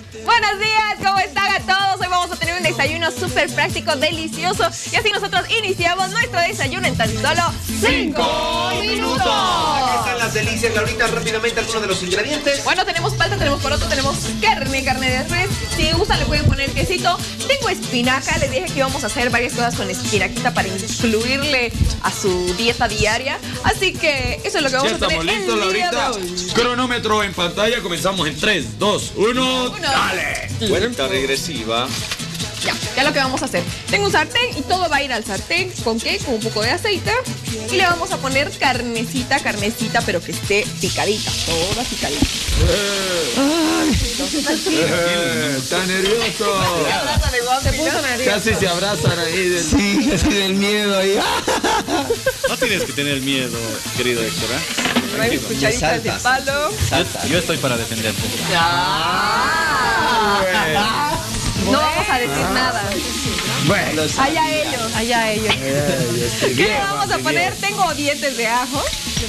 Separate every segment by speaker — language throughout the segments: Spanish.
Speaker 1: Buenos días, ¿cómo están a todos? Hoy vamos a tener un desayuno súper práctico, delicioso. Y así nosotros iniciamos nuestro desayuno en tan solo 5 minutos.
Speaker 2: Acá están las delicias, Laurita, rápidamente algunos de los ingredientes.
Speaker 1: Bueno, tenemos palta, tenemos poroto, tenemos carne de res. Si gustan le pueden poner quesito. Tengo espinaca, les dije que íbamos a hacer varias cosas con espinaquita para incluirle a su dieta diaria. Así que eso es lo que vamos a tener.
Speaker 3: Ya estamos listos, Laurita. Cronómetro en pantalla, comenzamos en 3, 2, 1, ¡dale!
Speaker 2: Cuenta regresiva.
Speaker 1: Ya lo que vamos a hacer. Tengo un sartén y todo va a ir al sartén. ¿Con qué? Con un poco de aceite. Y le vamos a poner carnecita, pero que esté picadita. Toda picadita.
Speaker 3: Está nervioso.
Speaker 1: Se puso nervioso.
Speaker 3: Casi se abrazan ahí.
Speaker 4: Sí, así del miedo ahí.
Speaker 5: No tienes que tener miedo, querido Héctor, ¿eh?
Speaker 1: No hay cucharitas de palo.
Speaker 5: Yo estoy para defenderte.
Speaker 1: No vamos a decir nada.
Speaker 3: Bueno,
Speaker 1: Allá ellos. ¿Qué le vamos a poner? Tengo dientes de ajo.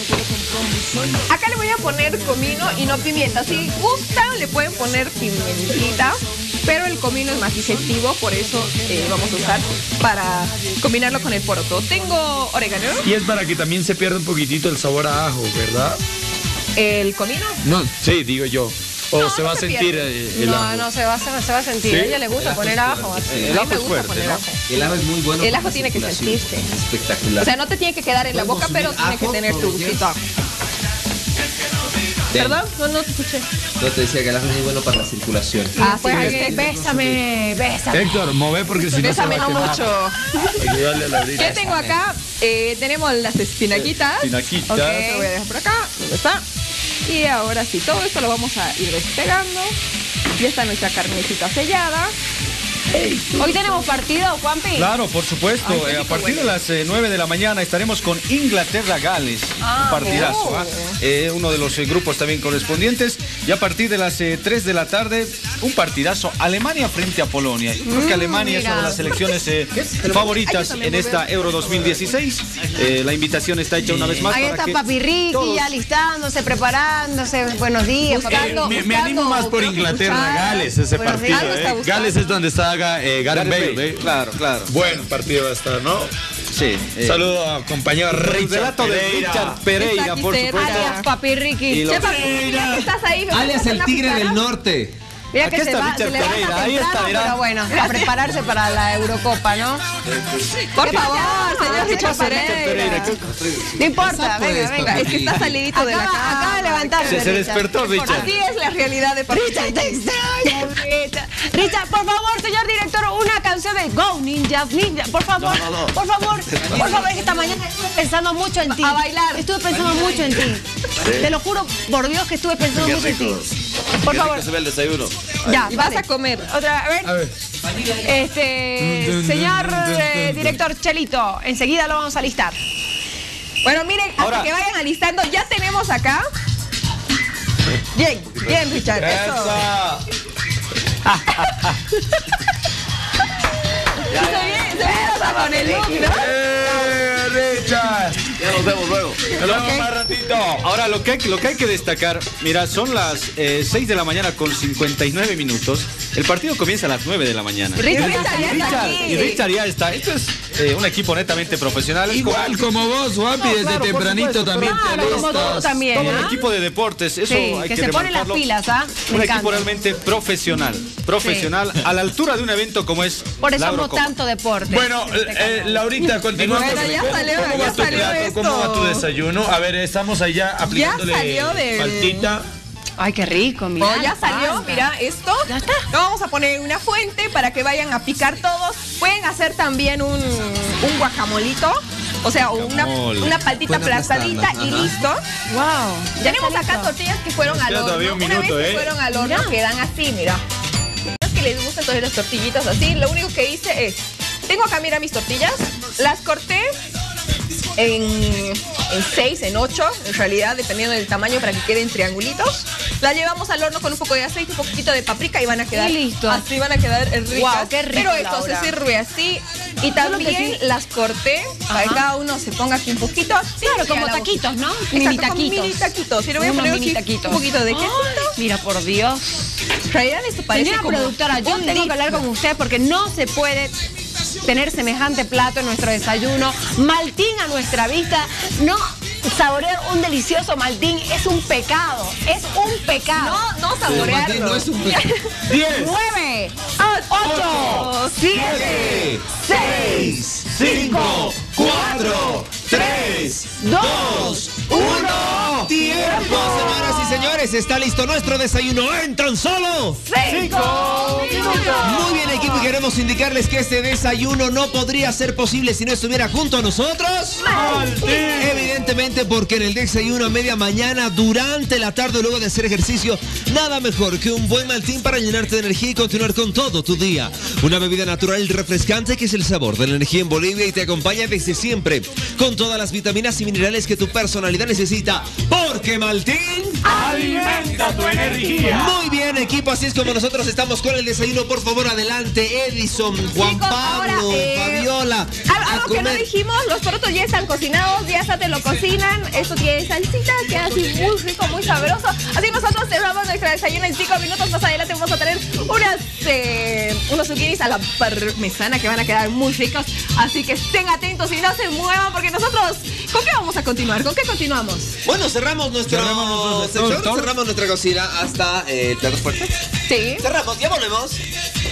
Speaker 1: Acá le voy a poner comino y no pimienta. Si gustan, le pueden poner pimentita, pero el comino es más digestivo, por eso vamos a usar para combinarlo con el poroto. Tengo orégano.
Speaker 3: y es para que también se pierda un poquitito el sabor a ajo, ¿verdad?
Speaker 1: ¿El comino?
Speaker 3: No, sí, digo yo. O
Speaker 1: No,
Speaker 3: se
Speaker 1: no
Speaker 3: va a
Speaker 1: se
Speaker 3: sentir
Speaker 1: pierde.
Speaker 3: el ajo.
Speaker 6: No, se va a sentir.
Speaker 3: ¿Sí?
Speaker 6: A ella le gusta poner ajo.
Speaker 3: El ajo es fuerte, ¿no?
Speaker 4: El ajo es muy bueno.
Speaker 1: El
Speaker 4: para
Speaker 1: ajo
Speaker 4: la
Speaker 1: tiene que
Speaker 4: circulación.
Speaker 1: sentirse.
Speaker 4: Espectacular.
Speaker 1: O sea, no te tiene que quedar en la boca, pero tiene que tener tu gustito ajo. ¿Perdón? No te escuché.
Speaker 4: No te decía que el ajo es muy bueno para la circulación.
Speaker 1: Ah,
Speaker 6: Pues
Speaker 1: sí.
Speaker 6: bésame.
Speaker 3: Héctor, move porque si no se
Speaker 1: Bésame
Speaker 3: va a
Speaker 1: no
Speaker 3: quemar.
Speaker 1: mucho.
Speaker 3: Ayúdale a Laurita.
Speaker 1: ¿Qué tengo acá? Tenemos las espinaquitas.
Speaker 5: Espinaquitas.
Speaker 1: Ok, lo voy a dejar por acá. ¿Dónde está? Y ahora sí, todo esto lo vamos a ir despegando. Ya está nuestra carnecita sellada.
Speaker 6: Hoy tenemos partido, Juanpi.
Speaker 5: Claro, por supuesto.
Speaker 1: Ay, qué rico
Speaker 5: A partir de
Speaker 1: huele.
Speaker 5: las 9 de la mañana estaremos con Inglaterra-Gales. Un partidazo. Uno de los grupos también correspondientes. Y a partir de las 3 de la tarde, un partidazo. Alemania frente a Polonia. Yo creo que Alemania es una de las selecciones favoritas en esta Euro 2016. La invitación está hecha una vez más.
Speaker 6: Ahí
Speaker 5: para
Speaker 6: está
Speaker 5: que
Speaker 6: Papi Ricky
Speaker 5: todos-
Speaker 6: ya listándose, preparándose. Buenos días, papá.
Speaker 3: Me animo más por Inglaterra-Gales ese
Speaker 6: Buenos
Speaker 3: partido.
Speaker 6: días.
Speaker 1: Algo está buscando.
Speaker 3: Gales es donde está Gareth Bale.
Speaker 5: Claro, claro.
Speaker 3: Buen partido va a estar, ¿no?
Speaker 5: Sí.
Speaker 3: Saludo a compañero
Speaker 5: El
Speaker 3: Richard
Speaker 5: relato de
Speaker 3: Pereira.
Speaker 5: Richard Pereira,
Speaker 1: Está aquí
Speaker 5: por
Speaker 1: cerca.
Speaker 5: supuesto.
Speaker 6: Alias Papi Ricky.
Speaker 5: Y lo-
Speaker 1: Chepa, mira que estás ahí. ¿me
Speaker 4: Alias
Speaker 1: puedes hacer
Speaker 4: el
Speaker 1: una
Speaker 4: tigre
Speaker 1: picada?
Speaker 4: del norte.
Speaker 6: Mira
Speaker 5: Aquí
Speaker 6: que
Speaker 5: está
Speaker 6: se
Speaker 5: Richard
Speaker 6: levanta
Speaker 5: Pereira, ahí
Speaker 6: temprano,
Speaker 5: está, mirá.
Speaker 6: pero bueno, a prepararse para la Eurocopa, ¿no?
Speaker 1: Por favor, señor Richard
Speaker 5: Pereira.
Speaker 1: Pereira.
Speaker 6: No importa,
Speaker 4: Pues,
Speaker 6: venga.
Speaker 4: papi.
Speaker 1: Es que está salidito de la
Speaker 6: Acaba
Speaker 1: cama.
Speaker 6: de levantarse.
Speaker 5: Se
Speaker 6: Richard.
Speaker 5: despertó, Richard.
Speaker 1: Así es la realidad de Papi.
Speaker 6: Richard, te extraño, Richard. Richard, por favor, señor director, una canción de Go Ninjas, por favor, por favor, es que esta mañana estuve pensando mucho en ti.
Speaker 1: A bailar.
Speaker 6: Estuve pensando mucho en ti. Te lo juro, por Dios, que estuve pensando mucho en ti. Por favor.
Speaker 5: Se ve el desayuno.
Speaker 6: Ya,
Speaker 1: Y vas a comer.
Speaker 6: Otra, a ver.
Speaker 3: A ver.
Speaker 6: Señor director Chelito, enseguida lo vamos a listar.
Speaker 1: Bueno, miren, hasta
Speaker 5: Ahora-
Speaker 1: que vayan alistando, ya tenemos acá. Bien, Richard. Eso. Se ve hasta con el look, ¿no?
Speaker 3: Richard.
Speaker 5: Ya nos vemos luego.
Speaker 3: Nos vemos más ratito.
Speaker 5: Ahora, lo que hay que destacar, mira, son las 6 de la mañana con 59 minutos. El partido comienza a las 9 de la mañana.
Speaker 1: Richard ya está aquí.
Speaker 5: Y Richard ya está. Esto es un equipo netamente profesional.
Speaker 3: Igual como vos, Juanpi, desde
Speaker 5: claro, por
Speaker 3: tempranito
Speaker 5: supuesto,
Speaker 3: también te
Speaker 6: Claro, como tú
Speaker 3: alistas.
Speaker 6: también,
Speaker 5: Todo un
Speaker 6: ¿ah?
Speaker 5: equipo de deportes, eso
Speaker 6: Sí,
Speaker 5: hay
Speaker 6: que
Speaker 5: que
Speaker 6: se pone las
Speaker 5: remarcarlo.
Speaker 6: pilas, ¿ah? Me
Speaker 5: Un
Speaker 6: encanta.
Speaker 5: equipo realmente profesional, a la altura de un evento como es
Speaker 6: Por eso
Speaker 5: la
Speaker 6: amo
Speaker 5: Eurocopa.
Speaker 6: tanto deporte.
Speaker 3: Bueno, Laurita, continuamos.
Speaker 1: Bueno, ya
Speaker 3: ¿Cómo
Speaker 1: salió,
Speaker 3: va
Speaker 1: ya
Speaker 3: tu
Speaker 1: salió
Speaker 3: plato?
Speaker 1: esto.
Speaker 3: ¿Cómo va tu desayuno? A ver, estamos allá aplicándole
Speaker 1: salió del-
Speaker 3: faltita.
Speaker 6: Ay, qué rico, mira.
Speaker 1: Oh, ya salió, mira, esto.
Speaker 6: Ya está.
Speaker 1: Lo vamos a poner en una fuente para que vayan a picar todos. Pueden hacer también un guacamolito. O sea, una paltita
Speaker 4: Pueden
Speaker 1: aplastadita
Speaker 4: aplastarla,
Speaker 1: y
Speaker 4: ajá.
Speaker 1: listo.
Speaker 6: Wow.
Speaker 1: Tenemos acá tortillas que fueron al
Speaker 5: queda
Speaker 1: horno.
Speaker 5: todavía un
Speaker 1: Una
Speaker 5: minuto,
Speaker 1: vez que
Speaker 5: ¿eh?
Speaker 1: fueron al horno
Speaker 6: Mira.
Speaker 1: quedan así, mira. No es que les gustan todas las tortillitas así. Lo único que hice es, tengo acá, mira, mis tortillas. Las corté en 6, en 8, en realidad, dependiendo del tamaño, para que queden triangulitos. La llevamos al horno con un poco de aceite, un poquito de paprika y van a quedar
Speaker 6: Y listo.
Speaker 1: así, van a quedar ricas.
Speaker 6: Guau, qué rico,
Speaker 1: Pero esto
Speaker 6: Laura.
Speaker 1: se sirve así. Y también las corté para que
Speaker 6: Ajá.
Speaker 1: cada uno se ponga aquí un poquito.
Speaker 6: Claro,
Speaker 1: y
Speaker 6: como
Speaker 1: a la
Speaker 6: taquitos, ¿no?
Speaker 1: Exacto,
Speaker 6: Mini
Speaker 1: como
Speaker 6: taquitos.
Speaker 1: mini taquitos. Y le voy a
Speaker 6: Unos
Speaker 1: poner
Speaker 6: mini
Speaker 1: aquí
Speaker 6: taquitos.
Speaker 1: un poquito de quesito.
Speaker 6: Mira, por Dios.
Speaker 1: En realidad esto parece
Speaker 6: Señora
Speaker 1: como
Speaker 6: productora, yo
Speaker 1: un
Speaker 6: tengo que hablar con usted porque no se puede tener semejante plato en nuestro desayuno. Maltín a nuestra vista. No saborear un delicioso maltín es un pecado. Es un pecado.
Speaker 1: No saborearlo.
Speaker 4: No es un
Speaker 3: 10,
Speaker 6: 9, 8, 7, 6,
Speaker 3: 5, 4, 3,
Speaker 6: 2,
Speaker 2: 1. ¡Tiempo, señoras y señores! Está listo nuestro desayuno en tan solo
Speaker 6: 5 minutos.
Speaker 2: Muy bien, equipo, y queremos indicarles que este desayuno no podría ser posible si no estuviera junto a nosotros. Evidentemente, porque en el desayuno a media mañana, durante la tarde, luego de hacer ejercicio, nada mejor que un buen maltín para llenarte de energía y continuar con todo tu día. Una bebida natural y refrescante que es el sabor de la energía en Bolivia y te acompaña desde siempre, con todas las vitaminas y minerales que tu personalidad necesita. Porque Maltín
Speaker 3: alimenta tu energía.
Speaker 2: Muy bien, equipo, así es como nosotros estamos con el desayuno. Por favor, adelante, Edison, Juan
Speaker 1: Chicos,
Speaker 2: Pablo,
Speaker 1: ahora,
Speaker 2: Fabiola.
Speaker 1: Algo que no dijimos, los porotos ya están cocinados, ya hasta te lo cocinan. Esto tiene salsita, queda así muy rico, muy sabroso. Así nosotros cerramos nuestro desayuno en 5 minutos. Más adelante vamos a tener unos zucchinis a la parmesana que van a quedar muy ricos. Así que estén atentos y no se muevan porque nosotros, ¿con qué vamos a continuar? ¿Con qué continuamos?
Speaker 2: Bueno, cerramos nuestro sector, cerramos nuestra cocina hasta el plato fuerte.
Speaker 1: Sí.
Speaker 2: Cerramos, ya volvemos.